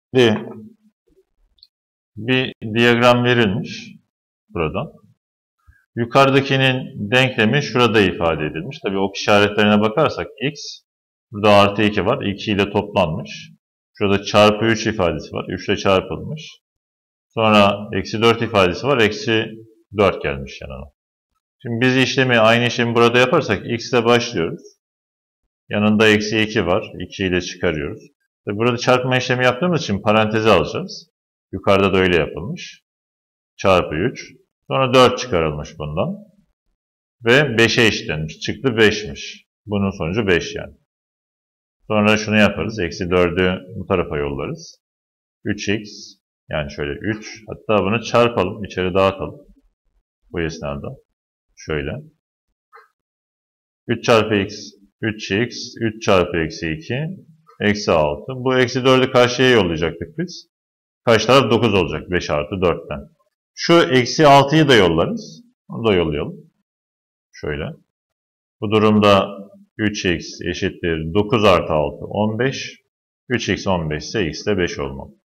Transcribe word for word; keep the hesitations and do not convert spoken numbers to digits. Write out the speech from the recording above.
Bir, bir diyagram verilmiş burada. Yukarıdakinin denklemi şurada ifade edilmiş. Tabii ok işaretlerine bakarsak x, burada artı iki var. iki ile toplanmış. Şurada çarpı üç ifadesi var. üç ile çarpılmış. Sonra eksi dört ifadesi var. Eksi dört gelmiş yanına. Şimdi biz işlemi, aynı işlemi burada yaparsak x ile başlıyoruz. Yanında eksi iki var. iki ile çıkarıyoruz. Tabii burada çarpma işlemi yaptığımız için paranteze alacağız. Yukarıda da öyle yapılmış. Çarpı üç. Sonra dört çıkarılmış bundan. Ve beşe eşitlenmiş. Çıktı beşmiş. Bunun sonucu beş yani. Sonra şunu yaparız. Eksi dördü bu tarafa yollarız. üç x. Yani şöyle üç. Hatta bunu çarpalım. İçeri dağıtalım. Bu esnada. Şöyle. üç çarpı x. üç x. üç çarpı eksi iki. Eksi altı. Bu eksi dördü karşıya yollayacaktık biz. Karşı taraf dokuz olacak. beş artı dörtten. Şu eksi altıyı da yollarız. Onu da yollayalım. Şöyle. Bu durumda üç x eşittir dokuz artı altı on beş. üç x on beş ise x de beş olmalı.